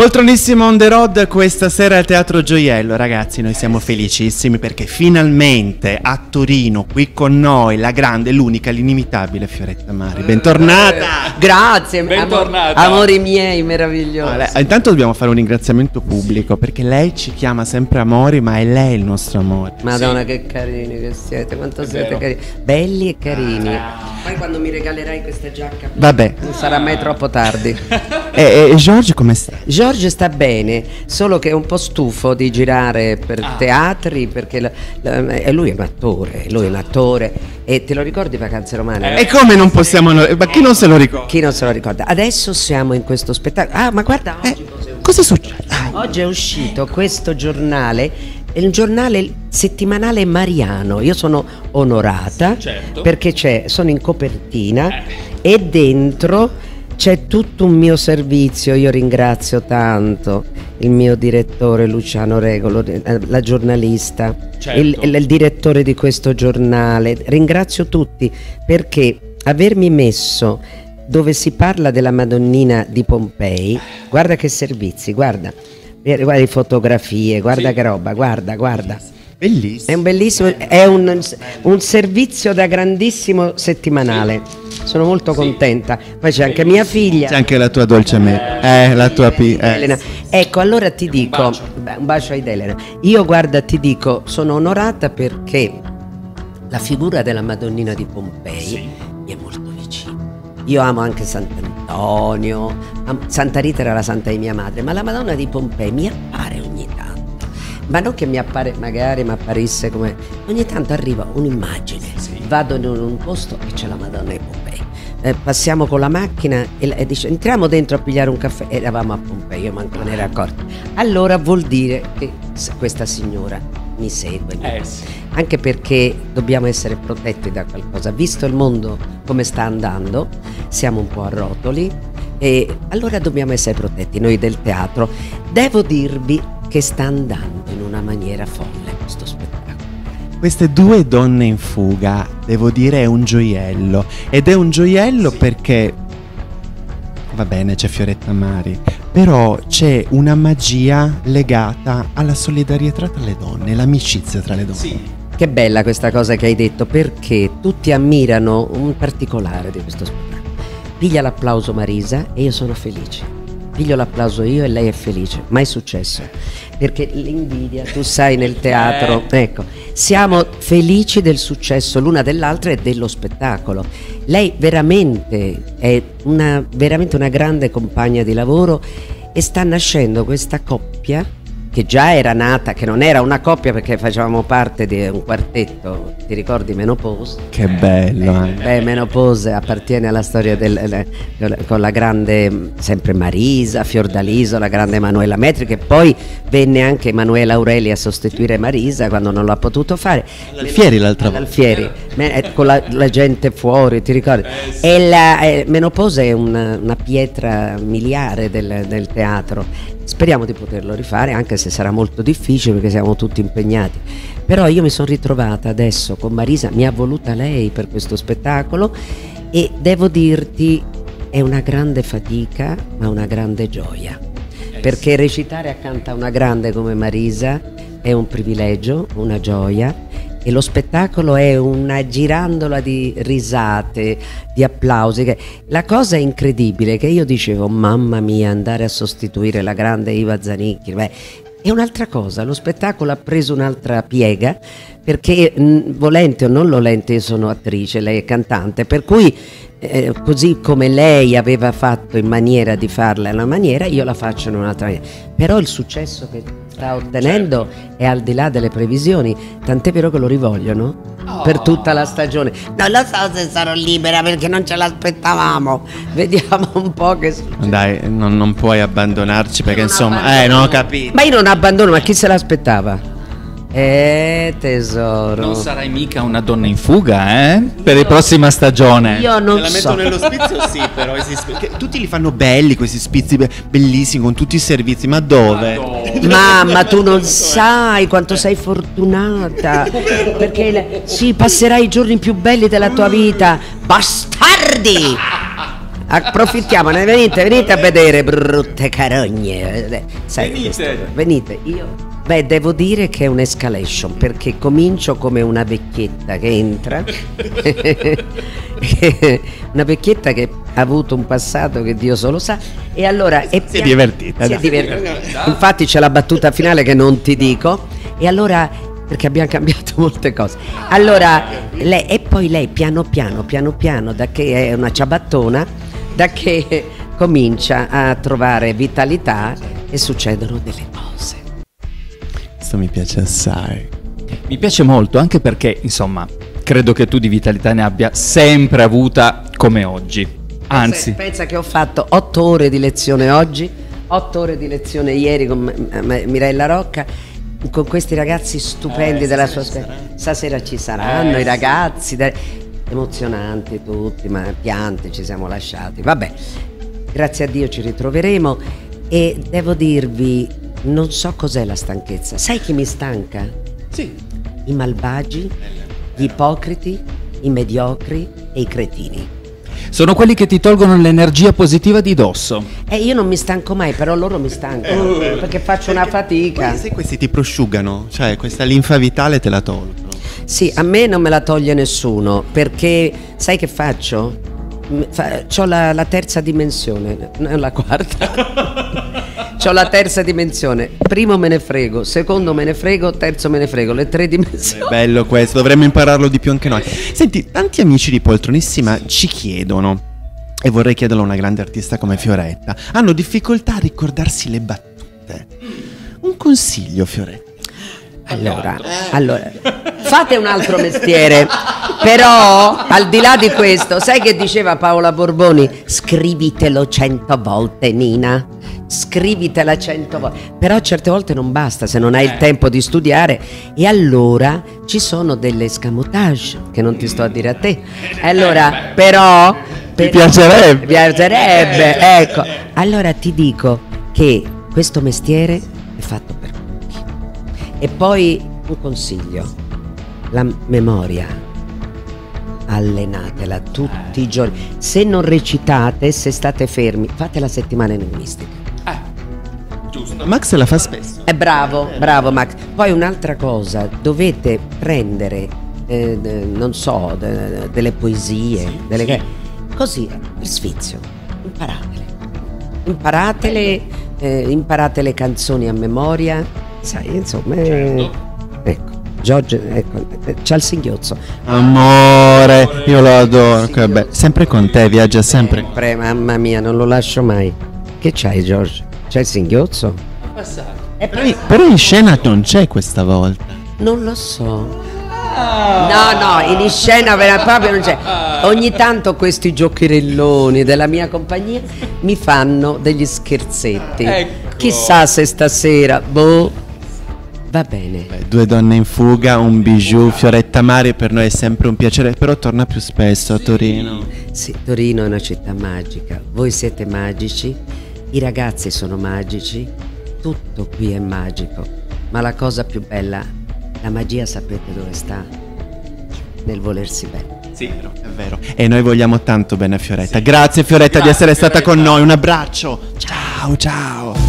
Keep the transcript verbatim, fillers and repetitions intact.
Poltronissimo on the road questa sera al Teatro Gioiello, ragazzi, noi siamo felicissimi perché finalmente a Torino, qui con noi, la grande, l'unica, l'inimitabile Fioretta Mari. Bentornata! Eh, grazie, bentornata. Am amori miei meravigliosi. Allora, intanto dobbiamo fare un ringraziamento pubblico perché lei ci chiama sempre amori, ma è lei il nostro amore. Madonna, sì. Che carini che siete, quanto è siete vero. Carini, belli e carini. Ah. Poi quando mi regalerai questa giacca, vabbè, non sarà mai troppo tardi. E, e George come sta? George sta bene, solo che è un po' stufo di girare per ah. teatri perché la, la, e lui è un attore, lui è un attore. E te lo ricordi Vacanze Romane? Eh. E come non possiamo, ma chi non se lo ricorda? Chi non se lo ricorda? Adesso siamo in questo spettacolo. Ah, ma guarda oggi eh, cosa, cosa succede? Oggi è uscito questo giornale. È un giornale settimanale mariano. Io sono onorata, certo. Perché c'è, sono in copertina eh. e dentro c'è tutto un mio servizio. Io ringrazio tanto il mio direttore Luciano Regolo, la giornalista, certo. il, il, il direttore di questo giornale. Ringrazio tutti perché avermi messo dove si parla della Madonnina di Pompei, guarda che servizi, guarda. Guarda le fotografie, guarda sì. Che roba, guarda, guarda. Bellissimo. È un bellissimo, è un, un servizio da grandissimo settimanale. Sono molto sì. contenta. Poi c'è anche mia figlia. C'è anche la tua dolce me, eh, la tua P. Eh. Elena. Ecco, allora ti dico, un bacio, beh, un bacio ad Elena. Io guarda, ti dico, sono onorata perché la figura della Madonnina di Pompei sì. mi è molto vicina. Io amo anche Sant'Antonio, Santa Rita era la santa di mia madre, ma la Madonna di Pompei mi appare ogni tanto, ma non che mi appare, magari mi apparisse come, ogni tanto arriva un'immagine, sì. Vado in un posto e c'è la Madonna di Pompei, eh, passiamo con la macchina e, e dice entriamo dentro a pigliare un caffè, eravamo a Pompei, io manco me ne ero accorta, allora vuol dire che questa signora mi segue, eh, sì. Anche perché dobbiamo essere protetti da qualcosa, visto il mondo come sta andando, siamo un po' a rotoli e allora dobbiamo essere protetti noi del teatro. Devo dirvi che sta andando in una maniera folle questo spettacolo. Queste due donne in fuga, devo dire, è un gioiello ed è un gioiello sì. Perché va bene, c'è Fioretta Mari, però c'è una magia legata alla solidarietà tra le donne, l'amicizia tra le donne. Sì. Che bella questa cosa che hai detto, perché tutti ammirano un particolare di questo spettacolo. Piglia l'applauso Marisa e io sono felice. Piglio l'applauso io e lei è felice. Mai successo. Perché l'invidia, tu sai, nel teatro, ecco, siamo felici del successo l'una dell'altra e dello spettacolo. Lei veramente è una, veramente una grande compagna di lavoro e sta nascendo questa coppia che già era nata, che non era una coppia perché facevamo parte di un quartetto, ti ricordi Menopause? Che bello! Eh, beh, Menopause appartiene alla storia del, eh, con la grande, sempre Marisa, Fiordaliso, la grande Emanuela Metri, che poi venne anche Emanuela Aureli a sostituire Marisa quando non l'ha potuto fare. L'Alfieri l'altra volta. L'Alfieri, con la, la gente fuori, ti ricordi? Eh, sì. E la eh, Menopause è una, una pietra miliare del, del teatro. Speriamo di poterlo rifare, anche se sarà molto difficile perché siamo tutti impegnati. Però io mi sono ritrovata adesso con Marisa, mi ha voluta lei per questo spettacolo e devo dirti è una grande fatica ma una grande gioia. Perché recitare accanto a una grande come Marisa è un privilegio, una gioia. E lo spettacolo è una girandola di risate, di applausi. La cosa incredibile che io dicevo, mamma mia, andare a sostituire la grande Iva Zanicchi, beh, è un'altra cosa. Lo spettacolo ha preso un'altra piega, perché mh, volente o non volente io sono attrice, lei è cantante, per cui eh, così come lei aveva fatto in maniera di farla in una maniera, io la faccio in un'altra maniera. Però il successo che sta ottenendo certo. È al di là delle previsioni, tant'è vero che lo rivogliono oh. Per tutta la stagione. Non lo so se sarò libera perché non ce l'aspettavamo, vediamo un po' che succede. Dai, non, non puoi abbandonarci perché non insomma abbandono. Eh non ho capito. Ma io non abbandono, ma chi se l'aspettava? Eh tesoro, non sarai mica una donna in fuga, eh? Per la prossima stagione. Io non la so. metto nello spizio, sì, però tutti li fanno belli questi spizi bellissimi con tutti i servizi, ma dove? Mamma, tu non sai quanto sei fortunata, perché sì, passerai i giorni più belli della tua vita. Bastardi! approfittiamone, venite, venite a vedere, brutte carogne. Sai, Venite. questo- venite, io... Beh, devo dire che è un'escalation, perché comincio come una vecchietta che entra, una vecchietta che ha avuto un passato che Dio solo sa, e allora... Si è pian- divertita, si è dai. divertita. Infatti c'è la battuta finale che non ti dico, e allora... perché abbiamo cambiato molte cose. Allora, lei, e poi lei piano piano, piano piano, da che è una ciabattona, da che comincia a trovare vitalità e succedono delle cose. Questo mi piace assai. Mi piace molto anche perché, insomma, credo che tu di vitalità ne abbia sempre avuta come oggi. Anzi, Pensa, pensa che ho fatto otto ore di lezione oggi, otto ore di lezione ieri con M- M- Mirella Rocca, con questi ragazzi stupendi Eh, della stasera sua ci scuola. saranno. Stasera ci saranno Eh, i sì. ragazzi, de- emozionanti tutti, ma pianti ci siamo lasciati. Vabbè, grazie a Dio ci ritroveremo, e devo dirvi, non so cos'è la stanchezza. Sai chi mi stanca? Sì. I malvagi, gli ipocriti, i mediocri e i cretini. sono quelli che ti tolgono l'energia positiva di dosso. Eh, io non mi stanco mai, però loro mi stancano, perché faccio una fatica. Poi, se questi ti prosciugano, cioè questa linfa vitale te la tolgono. Sì, a me non me la toglie nessuno, perché sai che faccio? M- fa- C'ho la, la terza dimensione, non la quarta. C'ho la terza dimensione. Primo me ne frego, secondo me ne frego, terzo me ne frego, le tre dimensioni. Bello questo, dovremmo impararlo di più anche noi. Senti, tanti amici di Poltronissima ci chiedono, e vorrei chiederlo a una grande artista come Fioretta, hanno difficoltà a ricordarsi le battute. Un consiglio, Fioretta. Allora, allora, fate un altro mestiere, però al di là di questo, sai che diceva Paola Borboni? Scrivitelo cento volte, Nina, scrivitela cento volte, però certe volte non basta se non hai il tempo di studiare, e allora ci sono delle escamotage che non ti sto a dire a te. Allora, però... però- piacerebbe. Mi piacerebbe, ecco. Allora ti dico che questo mestiere è fatto per tutti. E poi un consiglio: la memoria, allenatela tutti i giorni. Se non recitate, se state fermi, fate la settimana enigmistica. Max la fa spesso. È bravo, bravo Max. Poi un'altra cosa, dovete prendere, eh, de- non so, de- delle poesie, delle così, per sfizio, imparatele. Imparatele, eh, imparate le canzoni a memoria, sai, insomma, eh, ecco, Giorgio, ecco, eh, c'ha il singhiozzo. Amore, io lo adoro. Che bello. Sempre con te, viaggia sempre. Sempre, mamma mia, non lo lascio mai. Che c'hai, Giorgio? C'hai il singhiozzo? E poi Però in scena non c'è questa volta. non lo so. No, no, in scena vera e propria non c'è. Ogni tanto questi giocherelloni della mia compagnia mi fanno degli scherzetti. Ecco. Chissà se stasera, boh, va bene. Beh, due donne in fuga, un bijou, Fioretta Mari per noi è sempre un piacere, però torna più spesso a Torino. Sì, Torino è una città magica. Voi siete magici, i ragazzi sono magici, tutto qui è magico. Ma la cosa più bella, la magia sapete dove sta? Nel volersi bene. Sì, È vero. E noi vogliamo tanto bene a Fioretta. Grazie Fioretta di Grazie, essere stata Fioretta. con noi. Un abbraccio. Ciao, ciao.